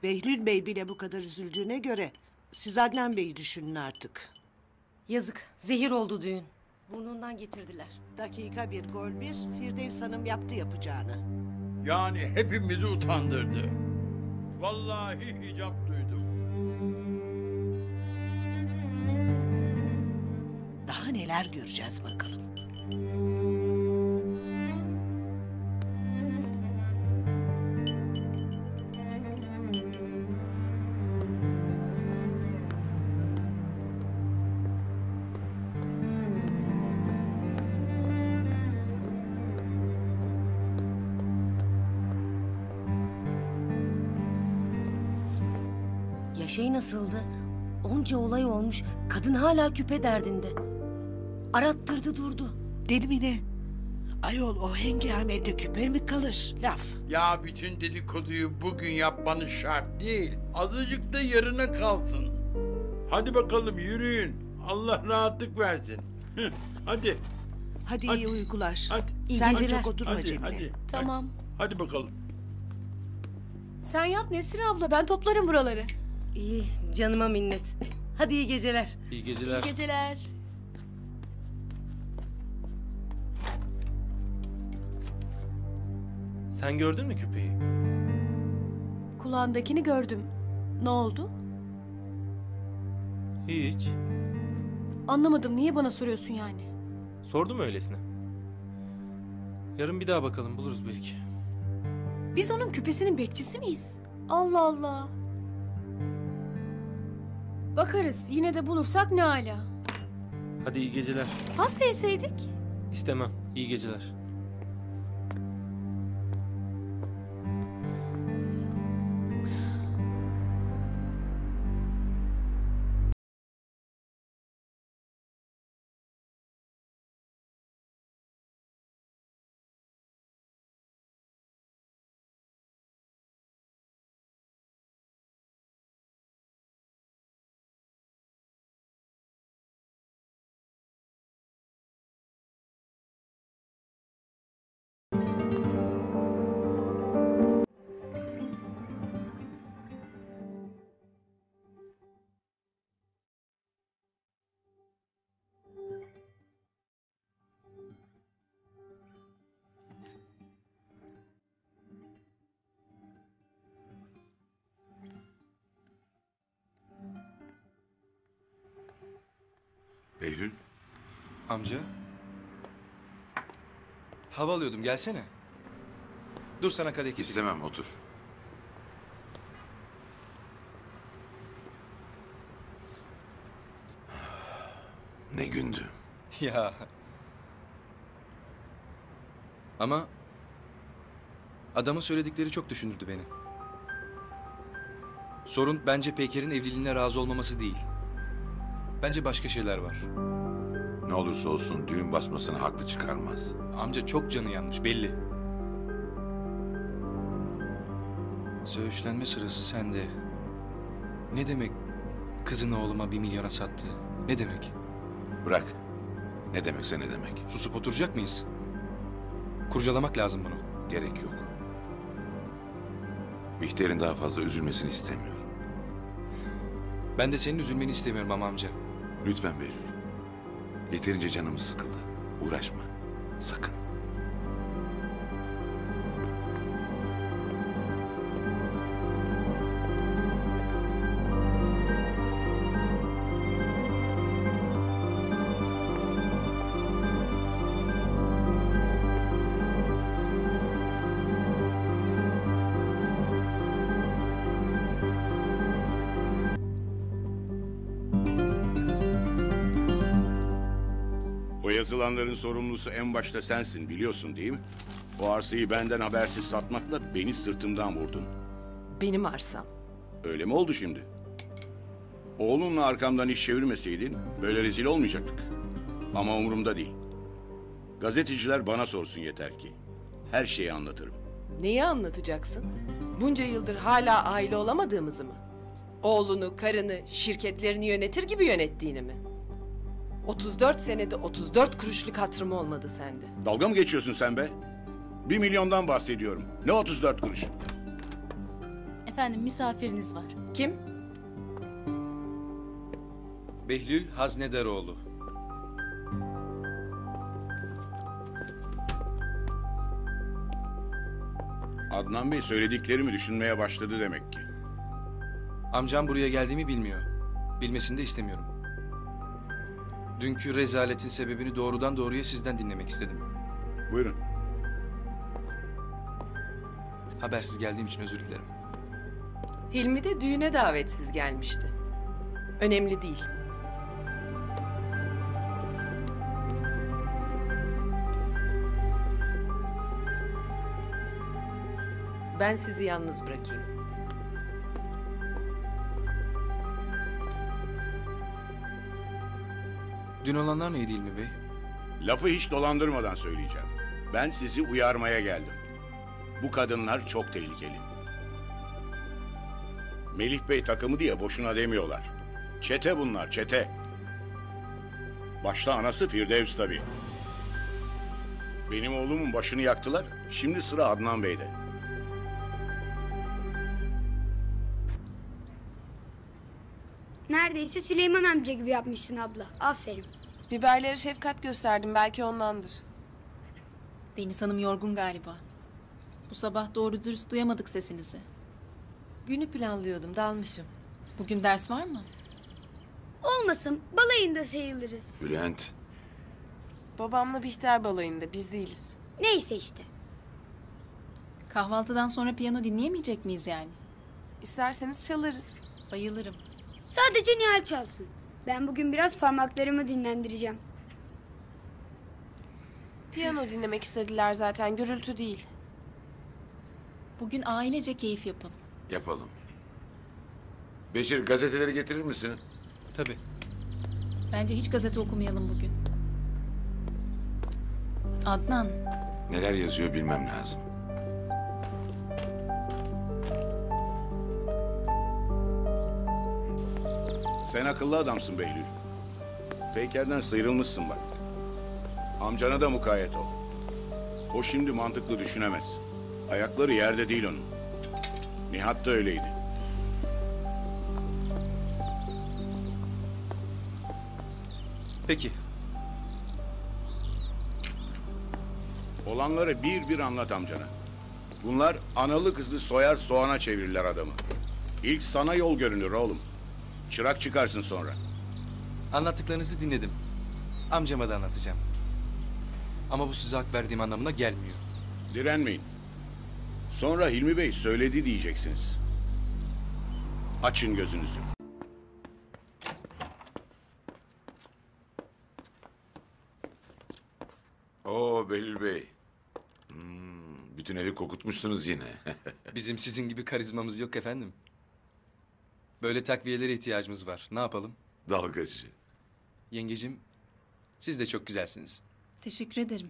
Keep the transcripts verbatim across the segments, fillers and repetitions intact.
Behlül Bey bile bu kadar üzüldüğüne göre siz Adnan Bey'i düşünün artık. Yazık, zehir oldu düğün. Burnundan getirdiler. Dakika bir gol bir, Firdevs Hanım yaptı yapacağını. Yani hepimizi utandırdı. Vallahi hicap duydum. Daha neler göreceğiz bakalım. Yaşay nasıldı? Onca olay olmuş, kadın hala küpe derdinde. Arattırdı durdu. Deli mi ne? Ayol o hengamede küpe mi kalır? Laf. Ya bütün dedikoduyu bugün yapmanız şart değil. Azıcık da yarına kalsın. Hadi bakalım yürüyün. Allah rahatlık versin. Hıh, hadi. Hadi, Hadi. iyi uykular. Hadi. İyi Sen geceler. çok oturma Hadi, Cemile. hadi. Tamam. Hadi bakalım. Sen yat Nesrin abla, ben toplarım buraları. İyi, canıma minnet. Hadi iyi geceler. İyi geceler. İyi geceler. Sen gördün mü küpeyi? Kulağındakini gördüm. Ne oldu? Hiç. Anlamadım, niye bana soruyorsun yani? Sordum öylesine. Yarın bir daha bakalım, buluruz belki. Biz onun küpesinin bekçisi miyiz? Allah Allah. Bakarız, yine de bulursak ne ala. Hadi iyi geceler. Pasta yeseydik. İstemem. İyi geceler. Behlül, Amca. Hava alıyordum, gelsene. Dur sana kadeh getireyim. istemem otur. Ne gündü. Ya. Ama adamın söyledikleri çok düşündürdü beni. Sorun bence Peyker'in evliliğine razı olmaması değil. Bence başka şeyler var. Ne olursa olsun düğün basmasını haklı çıkarmaz. Amca çok canı yanmış belli. Söğüşlenme sırası sende. Ne demek kızını oğluma bir milyona sattı? Ne demek? Bırak. Ne demekse ne demek. Susup oturacak mıyız? Kurcalamak lazım bunu. Gerek yok. Bihter'in daha fazla üzülmesini istemiyorum. Ben de senin üzülmeni istemiyorum ama amca. Lütfen Behlül. Yeterince canımız sıkıldı. Uğraşma. Sakın. O yazılanların sorumlusu en başta sensin, biliyorsun değil mi? O arsayı benden habersiz satmakla beni sırtımdan vurdun. Benim arsam. Öyle mi oldu şimdi? Oğlunla arkamdan iş çevirmeseydin böyle rezil olmayacaktık. Ama umurumda değil. Gazeteciler bana sorsun yeter ki. Her şeyi anlatırım. Neyi anlatacaksın? Bunca yıldır hala aile olamadığımızı mı? Oğlunu, karını, şirketlerini yönetir gibi yönettiğini mi? otuz dört senede otuz dört kuruşluk hatırım olmadı sende. Dalga mı geçiyorsun sen be? Bir milyondan bahsediyorum. Ne otuz dört kuruş? Efendim misafiriniz var. Kim? Behlül Haznedaroğlu. Adnan Bey söylediklerimi düşünmeye başladı demek ki. Amcam buraya geldiğimi bilmiyor. Bilmesini de istemiyorum. Dünkü rezaletin sebebini doğrudan doğruya sizden dinlemek istedim. Buyurun. Habersiz geldiğim için özür dilerim. Hilmi de düğüne davetsiz gelmişti. Önemli değil. Ben sizi yalnız bırakayım. Dün olanlar neydi İlmi Bey? Lafı hiç dolandırmadan söyleyeceğim. Ben sizi uyarmaya geldim. Bu kadınlar çok tehlikeli. Melih Bey takımı diye boşuna demiyorlar. Çete bunlar, çete. Başta anası Firdevs tabii. Benim oğlumun başını yaktılar. Şimdi sıra Adnan Bey'de. Neredeyse Süleyman amca gibi yapmışsın abla. Aferin. Biberlere şefkat gösterdim, belki ondandır. Deniz Hanım yorgun galiba. Bu sabah doğru dürüst duyamadık sesinizi. Günü planlıyordum, dalmışım. Bugün ders var mı? Olmasın, balayında sayılırız. Bülent. Babamla Bihter balayında, biz değiliz. Neyse işte. Kahvaltıdan sonra piyano dinleyemeyecek miyiz yani? İsterseniz çalarız. Bayılırım. Sadece Nihal çalsın. Ben bugün biraz parmaklarımı dinlendireceğim. Piyano dinlemek istediler zaten, gürültü değil. Bugün ailece keyif yapalım. Yapalım. Beşir gazeteleri getirir misin? Tabii. Bence hiç gazete okumayalım bugün. Adnan, Neler yazıyor bilmem lazım. Sen akıllı adamsın Behlül. Peyker'den sıyrılmışsın bak. Amcana da mukayyet ol. O şimdi mantıklı düşünemez. Ayakları yerde değil onun. Nihat da öyleydi. Peki. Olanları bir bir anlat amcana. Bunlar analı kızlı soyar soğana çevirirler adamı. İlk sana yol görünür oğlum. Çırak çıkarsın sonra. Anlattıklarınızı dinledim. Amcama da anlatacağım. Ama bu size hak verdiğim anlamına gelmiyor. Direnmeyin. Sonra Hilmi Bey söyledi diyeceksiniz. Açın gözünüzü. Oo Behlül Bey. Hmm, bütün evi kokutmuşsunuz yine. Bizim sizin gibi karizmamız yok efendim. Böyle takviyelere ihtiyacımız var. Ne yapalım? Dalgacı. Yengecim, siz de çok güzelsiniz. teşekkür ederim.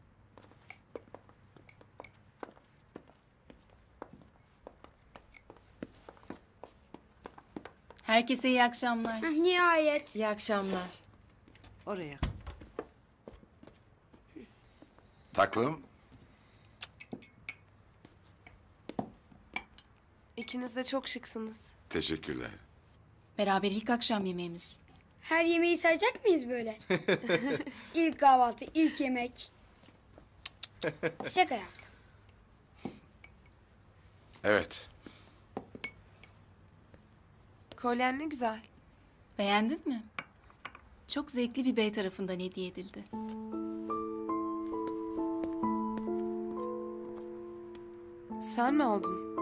Herkese iyi akşamlar. Heh, nihayet. İyi akşamlar. Oraya. Taklım. İkiniz de çok şıksınız. Teşekkürler. Beraber ilk akşam yemeğimiz. Her yemeği sayacak mıyız böyle? İlk kahvaltı, ilk yemek. Şaka yaptım. Evet. Kolyen ne güzel. Beğendin mi? Çok zevkli bir bey tarafından hediye edildi. Sen mi aldın?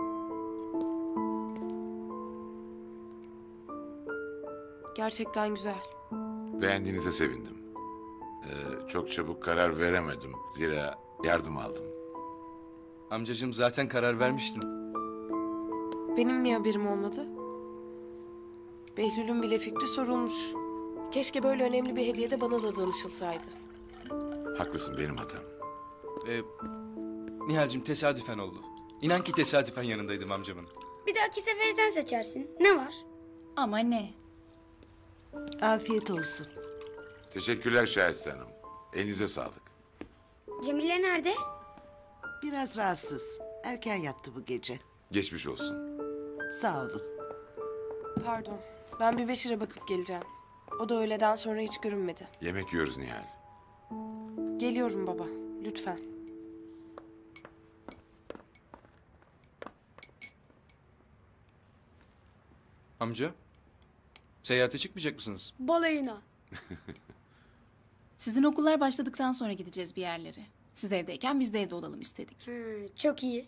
Gerçekten güzel. Beğendiğinize sevindim. Ee, çok çabuk karar veremedim. Zira yardım aldım. Amcacığım zaten karar vermiştim. Benim niye haberim olmadı? Behlül'ün bile fikri sorulmuş. Keşke böyle önemli bir hediyede bana da danışılsaydı. Haklısın, benim hatam. Ee, Nihal'cim tesadüfen oldu. İnan ki tesadüfen yanındaydım amcamın. Bir dahaki sefere sen seçersin. Ne var? Ama ne? Afiyet olsun. Teşekkürler Şahiste Hanım. Elinize sağlık. Cemile nerede? Biraz rahatsız. Erken yattı bu gece. Geçmiş olsun. Sağ olun. Pardon. Ben bir Beşir'e bakıp geleceğim. O da öğleden sonra hiç görünmedi. Yemek yiyoruz Nihal. Geliyorum baba. Lütfen. Amca, seyahate çıkmayacak mısınız? Balayına. Sizin okullar başladıktan sonra gideceğiz bir yerlere. Siz evdeyken biz de evde olalım istedik. Hı, çok iyi.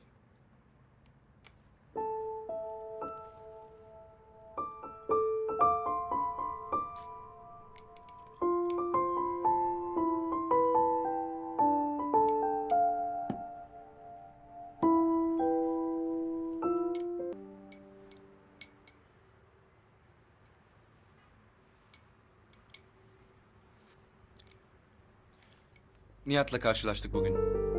Nihat'la karşılaştık bugün.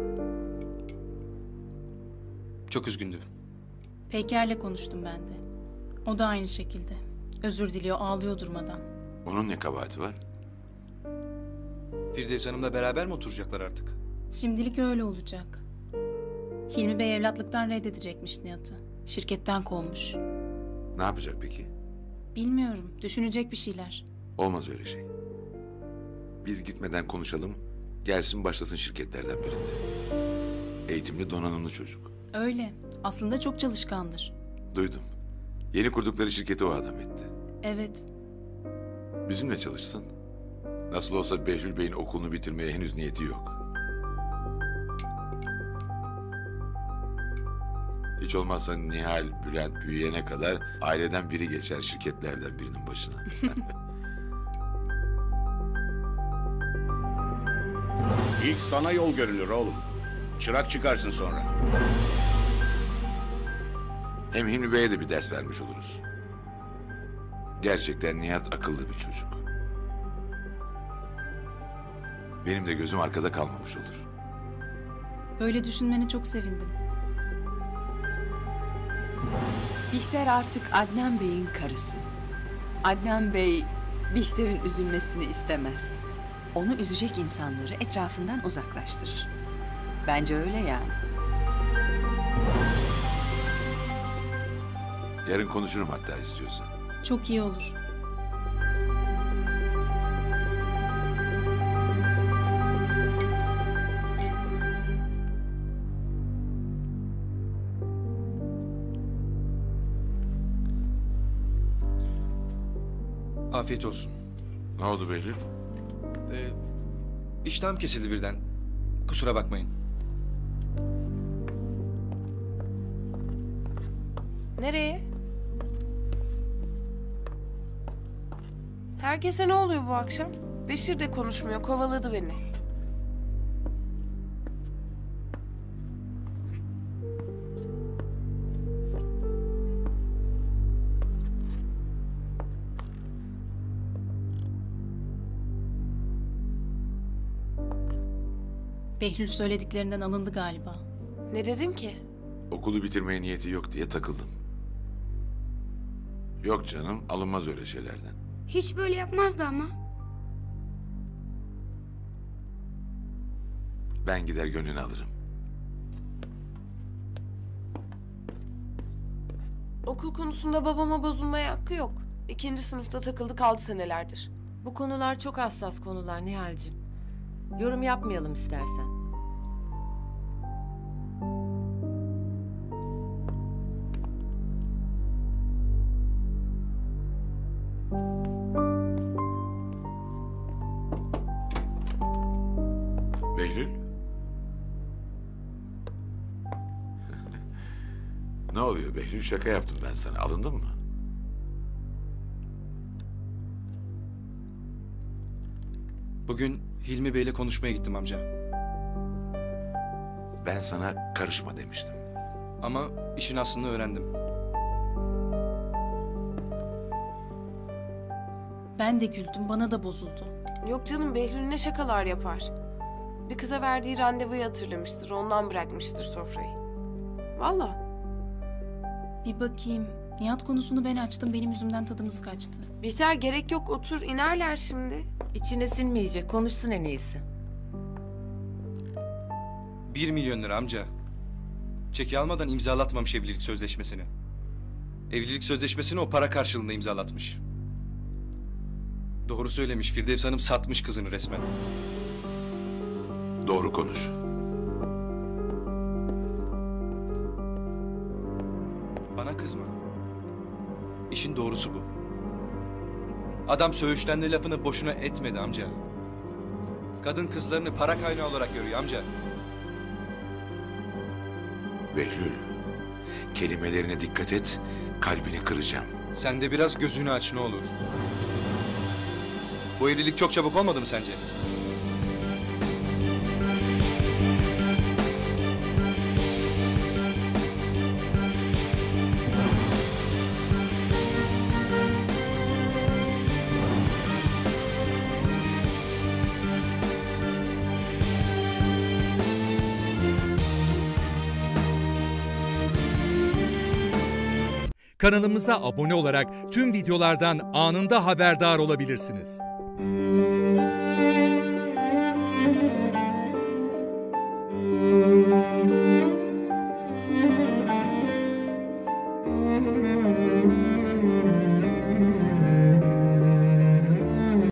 Çok üzgündü. Peyker'le konuştum ben de. O da aynı şekilde. Özür diliyor, ağlıyor durmadan. Onun ne kabahati var? Firdevs Hanım'la beraber mi oturacaklar artık? Şimdilik öyle olacak. Hilmi Bey evlatlıktan reddedecekmiş Nihat'ı. Şirketten kovmuş. Ne yapacak peki? Bilmiyorum, düşünecek bir şeyler. Olmaz öyle şey. Biz gitmeden konuşalım. Gelsin başlasın şirketlerden birinde. Eğitimli, donanımlı çocuk. Öyle, aslında çok çalışkandır. Duydum. Yeni kurdukları şirketi o adam etti. Evet, Bizimle çalışsın. Nasıl olsa Behlül Bey'in okulunu bitirmeye henüz niyeti yok. Hiç olmazsa Nihal, Bülent büyüyene kadar aileden biri geçer şirketlerden birinin başına. İlk sana yol görünür oğlum. Çırak çıkarsın sonra. Hem Hilmi Bey'e de bir ders vermiş oluruz. Gerçekten Nihat akıllı bir çocuk. Benim de gözüm arkada kalmamış olur. böyle düşünmene çok sevindim. Bihter artık Adnan Bey'in karısı. Adnan Bey, Bihter'in üzülmesini istemez. Onu üzecek insanları etrafından uzaklaştırır. Bence öyle yani. Yarın konuşurum hatta istiyorsan. Çok iyi olur. Afiyet olsun. Ne oldu Behlül? Ee, iştahım kesildi birden. Kusura bakmayın. Nereye? Herkese ne oluyor bu akşam? Beşir de konuşmuyor, kovaladı beni. Behlül söylediklerinden alındı galiba. Ne dedin ki? Okulu bitirmeye niyeti yok diye takıldım. Yok canım, alınmaz öyle şeylerden. Hiç böyle yapmazdı ama. Ben gider gönlünü alırım. Okul konusunda babama bozulmaya hakkı yok. İkinci sınıfta takıldı kaldı senelerdir. Bu konular çok hassas konular Nihal'cim. Yorum yapmayalım istersen. Behlül? Ne oluyor Behlül? Şaka yaptım ben sana. Alındın mı? Bugün Hilmi Bey'le konuşmaya gittim amca. Ben sana karışma demiştim. Ama işin aslını öğrendim. Ben de güldüm, bana da bozuldu. Yok canım, Behlül ne şakalar yapar. Bir kıza verdiği randevuyu hatırlamıştır, ondan bırakmıştır sofrayı. Vallahi. Bir bakayım. Nihat konusunu ben açtım, benim yüzümden tadımız kaçtı. Bihter gerek yok, otur, inerler şimdi. İçine sinmeyecek, konuşsun en iyisi. Bir milyon lira amca. Çeki almadan imzalatmamış evlilik sözleşmesini. Evlilik sözleşmesini o para karşılığında imzalatmış. Doğru söylemiş. Firdevs Hanım satmış kızını resmen. Doğru konuş. Bana kızma. İşin doğrusu bu. Adam söğüşlendi lafını boşuna etmedi amca. Kadın kızlarını para kaynağı olarak görüyor amca. Behlül, kelimelerine dikkat et, kalbini kıracağım. Sen de biraz gözünü aç ne olur. Bu evlilik çok çabuk olmadı mı sence? Kanalımıza abone olarak tüm videolardan anında haberdar olabilirsiniz. Müzik